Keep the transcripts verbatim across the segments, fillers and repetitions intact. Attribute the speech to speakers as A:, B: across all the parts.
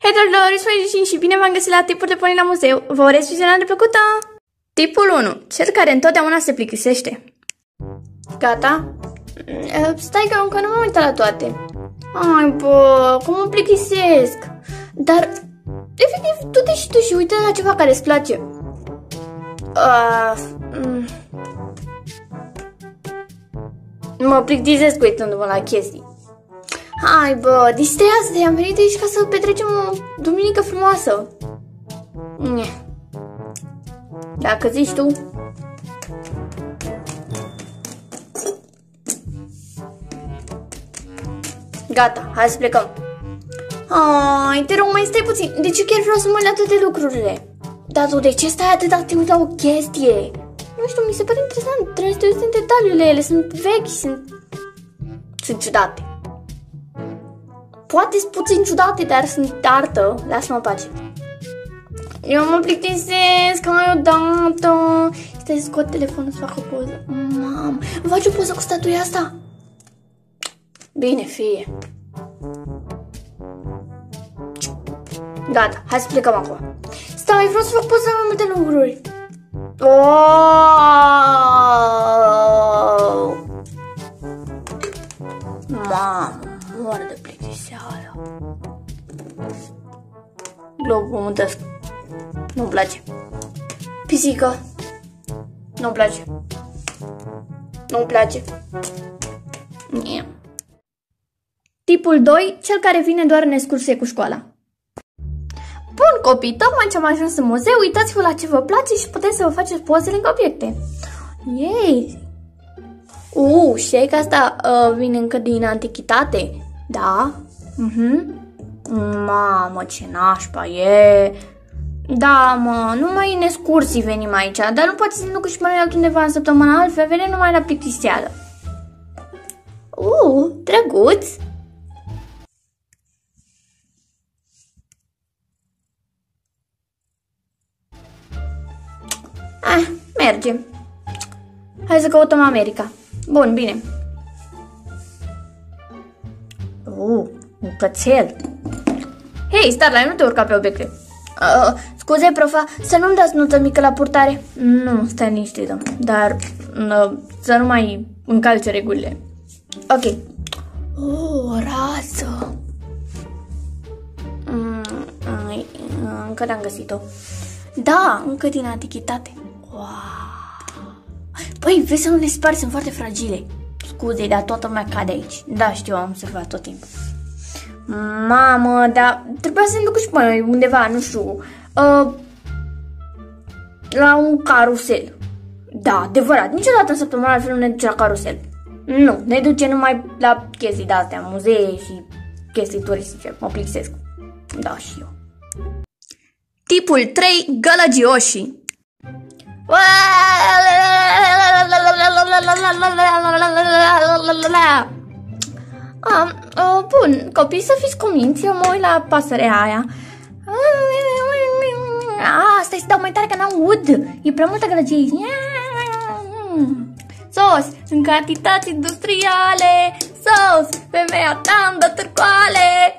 A: Hei, dragilor, sunt și bine v-am găsit la tipuri de poli la muzeu. Vă urez vizionare plăcută! Tipul unu. Cel care întotdeauna se plictisește. Gata? Stai că încă nu m-am uitat la toate. Ai, bă, cum mă plictisesc? Dar, efectiv, du-te și tu și uite la ceva care îți place. Uh, mm. Mă plictisesc uitându-mă la chestii. Hai, bă, distrează-te, am venit aici ca să petrecem o duminică frumoasă. Dacă zici tu. Gata, hai să plecăm. Ai, te rog, mai stai puțin. Deci eu chiar vreau să mă uit la toate lucrurile. Dar tu de ce stai atât să te uiți la o chestie? Nu știu, mi se pare interesant. Trebuie să te uiți în detaliile ele. Sunt vechi, sunt... Sunt ciudate. Poate sunt puțin ciudate, dar sunt artă. Lasă-mă în pace. Eu mă plictisesc, hai odată. Stai să scot telefonul să fac o poză. Mamă, îmi faci o poză cu statuia asta? Bine, fie. Gata, hai să plecăm acum. Stai, vreau să fac poză mai multe lucruri. Oh! Mamă, moară de plictiseală. Globul pământesc. Nu-mi place. Pisică. Nu-mi place. Nu-mi place. Nie. Tipul doi, cel care vine doar în excursie cu școala. Bun, copii, tocmai ce am ajuns în muzeu, uitați-vă la ce vă place și puteți să vă faceți poze lângă obiecte. Yay! Uh, știi că asta uh, vine încă din antichitate? Da? Mhm. Mamă, ce nașpa e! Da, mă, numai în excursii venim aici, dar nu poate să ne ducă și mai altundeva în săptămâna, altfel venim numai la plictiseală. Uh, drăguț! Ah, merge. Hai să căutăm America. Bun, bine. Uh, un cățel. Hei, Starlight, nu te urca pe obiecte. Uh, scuze, profa, să nu-mi dați notă mică la purtare? Nu, stai liniștită, dar uh, să nu mai încalce regulile. Ok. Oh, o rază. Mm, ai, încă n-am găsit-o. Da, încă din antichitate. Wow. Păi, vezi să nu le spari, sunt foarte fragile. Scuze, dar toată lumea cade aici. Da, știu, am observat tot timpul. Mamă, dar trebuia să ne duc și pe noi undeva, nu știu, uh, la un carusel. Da, adevărat, niciodată în săptămâna altfel nu ne duce la carusel. Nu, ne duce numai la chestii de-astea, muzee și chestii turistice. Mă plictisesc. Da, și eu. Tipul trei, gălăgioșii. Um, uh, bun, copii, să fiți cuminți, eu mă uit la pasărea aia. Ah, stai să dau mai tare că n-aud. E prea multă gălăgie. Sos, în cantități industriale. Sos, femeia ta îmi dă târcoale.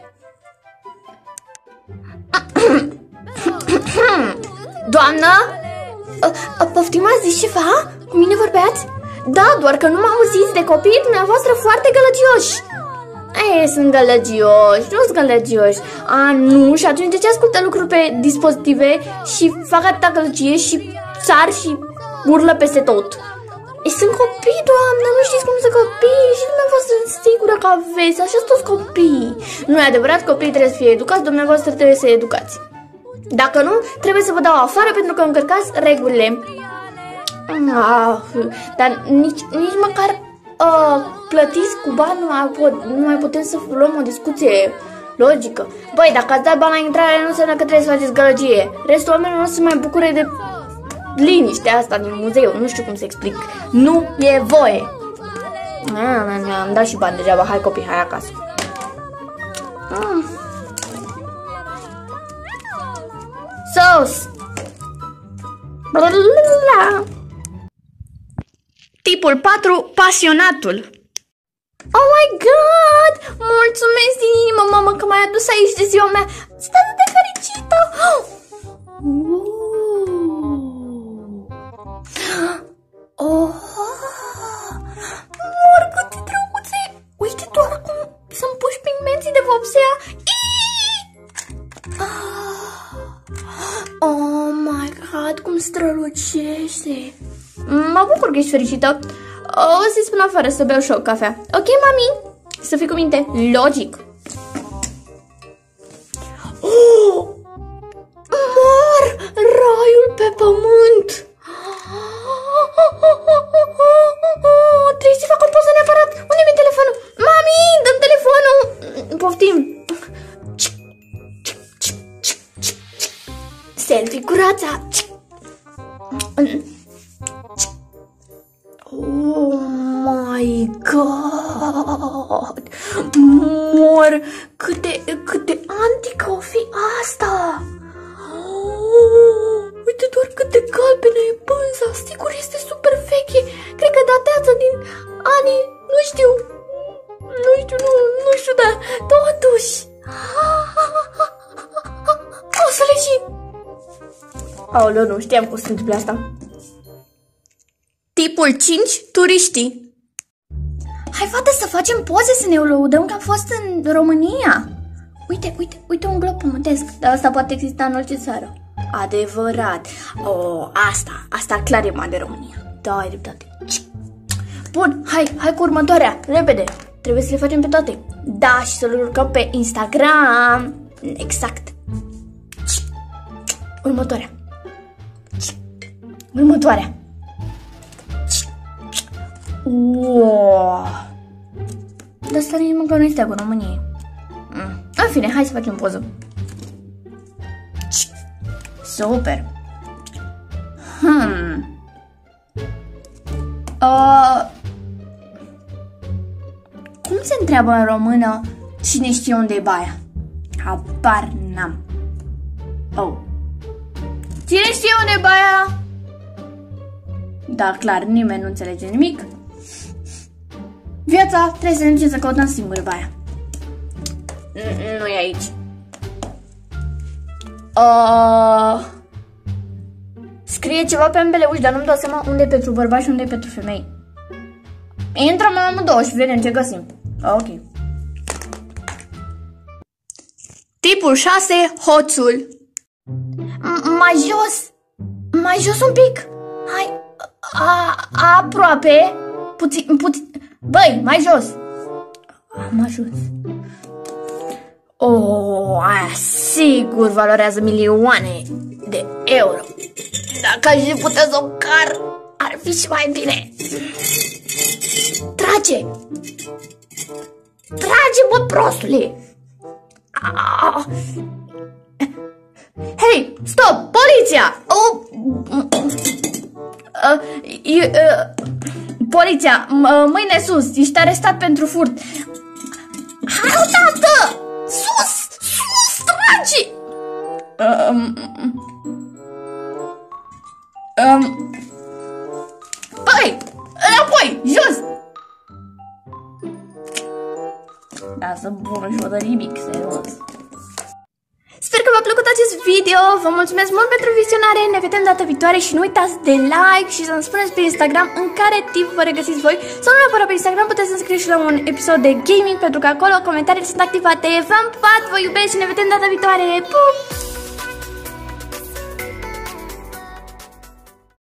A: Doamnă? Uh, poftim, ați zis ceva? Cu mine vorbeați? Da, doar că nu m-am auzit de copiii dumneavoastră foarte gălăgioși. Ei, sunt gălăgioși, nu sunt gălăgioși. A, nu, și atunci de ce ascultă lucruri pe dispozitive și fac atâta gălăgie și sar și urlă peste tot? Ei, sunt copii, doamnă, nu știți cum sunt copii și dumneavoastră sunt sigură că aveți, așa sunt toți copii. Nu e adevărat, copiii trebuie să fie educați, dumneavoastră trebuie să educați. Dacă nu, trebuie să vă dau afară pentru că încărcați regulile. Ah, dar nici, nici măcar uh, plătiți cu bani nu mai, pot, nu mai putem să luăm o discuție logică. Băi, dacă ați dat bani la intrare, nu înseamnă că trebuie să faceți gălăgie. Restul oamenilor nu se mai bucure de liniștea asta din muzeu. Nu știu cum să explic. Nu e voie. Ah, am dat și bani degeaba. Hai copii, hai acasă. Ah. Sos. Blablabla. Tipul patru, pasionatul. Oh my god! Mulțumesc din inimă, mamă, că m-ai adus aici de ziua mea. Stai Oh, mor, cât de drăguțe! Uite doar cum să-mi puși pigmenții de vopsea. Oh my god, cum strălucește! Mă bucur că ești fericită. O să-i spun afară să beau și o cafea. Ok, mami? Să fii cu minte. Logic. Oh! Mor! Raiul pe pământ! Trebuie să fac o poză neapărat. Unde mi-e telefonul? Mami, dă-mi telefonul! Poftim! Selfie cu rața! Oh my god! Mor! Cât de, cât de antică o fi asta! Oh, uite doar cât de galbenă e pânza! Sigur este super veche! Cred că datează din anii... Nu știu... Nu știu, nu, nu știu, dar... Totuși... O să le și... Aoleu, nu știam că o să se întâmple asta. Tipul cinci, turiștii. Hai, fată, să facem poze, să ne lăudăm că am fost în România. Uite, uite, uite un glob pământesc. Dar asta poate exista în orice țară. Adevărat. Oh, asta, asta clar e mai de România. Da, ai dreptate. Bun, hai, hai cu următoarea. Repede. Trebuie să le facem pe toate. Da, și să le urcăm pe Instagram. Exact. Următoarea. Următoarea. Wow. Dar asta nici măcar nu este cu România. Mm. În fine, hai să facem poză. Super. Hmm. Uh. Cum se întreabă în română cine știe unde e baia? Habar n-am. Oh. Cine știe unde e baia? Da, clar, nimeni nu înțelege nimic. Viața trebuie să ne ducem să căutăm singuri baia. Nu e aici. Uh, scrie ceva pe ambele uși, dar nu-mi dau seama unde e pentru bărbați și unde e pentru femei. Intrăm la amândouă și vedem ce găsim. Ok. Tipul șase, hoțul. Mai jos. Mai jos un pic. Hai. A, aproape. Puțin, puțin. Băi, mai jos. Am ajuns. Oh, aia sigur valorează milioane de euro. Dacă aș putea să o car, ar fi și mai bine. Trage. Trage, bă, prostule. Ah. Hei, stop, poliția! Oh. Uh, uh, uh, poliția, uh, mâine sus, ești arestat pentru furt. Hai, tată! Sus! Sus! Trage! Um, um, Băi! Înapoi! Jos! Lasă bună și o dă nimic, serios. Sper că v-a plăcut acest video, vă mulțumesc mult pentru vizionare, ne vedem data viitoare și nu uitați de like și să-mi spuneți pe Instagram în care tip vă regăsiți voi sau nu neapărat pe Instagram, puteți să înscrieți și la un episod de gaming pentru că acolo comentariile sunt activate. V-am pupat, vă iubesc și ne vedem data viitoare, pup!